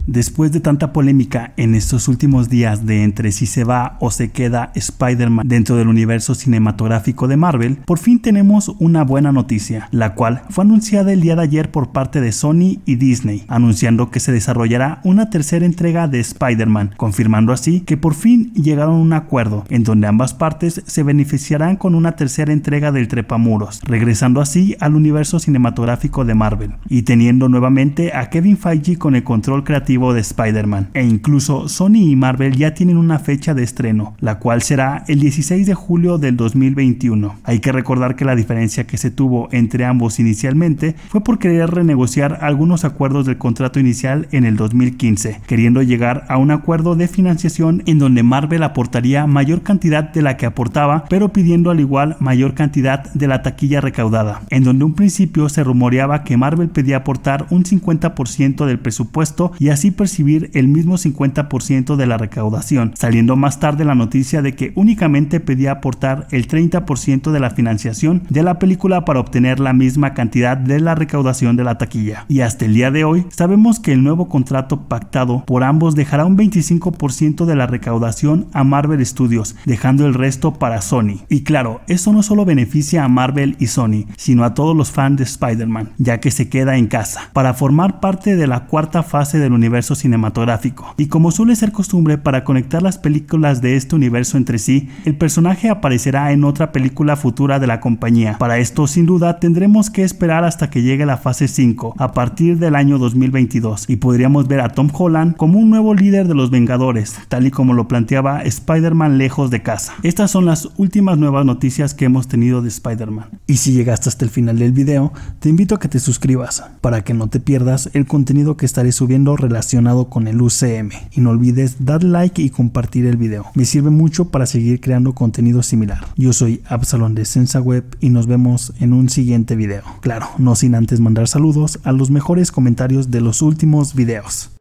Después de tanta polémica en estos últimos días de entre si se va o se queda Spider-Man dentro del universo cinematográfico de Marvel, por fin tenemos una buena noticia, la cual fue anunciada el día de ayer por parte de Sony y Disney, anunciando que se desarrollará una tercera entrega de Spider-Man, confirmando así que por fin llegaron a un acuerdo en donde ambas partes se beneficiarán con una tercera entrega del Trepamuros, regresando así al universo cinematográfico de Marvel y teniendo nuevamente a Kevin Feige con el control creativo de Spider-Man, e incluso Sony y Marvel ya tienen una fecha de estreno, la cual será el 16 de julio del 2021. Hay que recordar que la diferencia que se tuvo entre ambos inicialmente fue por querer renegociar algunos acuerdos del contrato inicial en el 2015, queriendo llegar a un acuerdo de financiación en donde Marvel aportaría mayor cantidad de la que aportaba, pero pidiendo al igual mayor cantidad de la taquilla recaudada, en donde un principio se rumoreaba que Marvel pedía aportar un 50% del presupuesto y así percibir el mismo 50% de la recaudación, saliendo más tarde la noticia de que únicamente pedía aportar el 30% de la financiación de la película para obtener la misma cantidad de la recaudación de la taquilla. Y hasta el día de hoy sabemos que el nuevo contrato pactado por ambos dejará un 25% de la recaudación a Marvel Studios, dejando el resto para Sony. Y claro, eso no solo beneficia a Marvel y Sony, sino a todos los fans de Spider-Man, ya que se queda en casa para formar parte de la cuarta fase del universo cinematográfico. Y como suele ser costumbre para conectar las películas de este universo entre sí, el personaje aparecerá en otra película futura de la compañía. Para esto sin duda tendremos que esperar hasta que llegue la fase 5 a partir del año 2022 y podríamos ver a Tom Holland como un nuevo líder de los Vengadores, tal y como lo planteaba Spider-Man lejos de casa. Estas son las últimas nuevas noticias que hemos tenido de Spider-Man. Y si llegaste hasta el final del video, te invito a que te suscribas para que no te pierdas el contenido que estaré subiendo relacionado con el UCM, y no olvides dar like y compartir el video, me sirve mucho para seguir creando contenido similar. Yo soy Absalón de SensaWeb y nos vemos en un siguiente video. Claro, no sin antes mandar saludos a los mejores comentarios de los últimos videos.